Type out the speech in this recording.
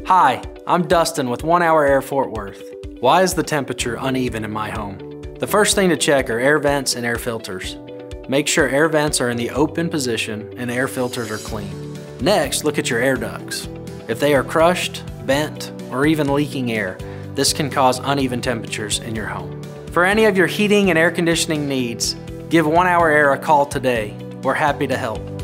Hi, I'm Dustin with 1 Hour Air Fort Worth. Why is the temperature uneven in my home? The first thing to check are air vents and air filters. Make sure air vents are in the open position and air filters are clean. Next, look at your air ducts. If they are crushed, bent, or even leaking air, this can cause uneven temperatures in your home. For any of your heating and air conditioning needs, give 1 Hour Air a call today. We're happy to help.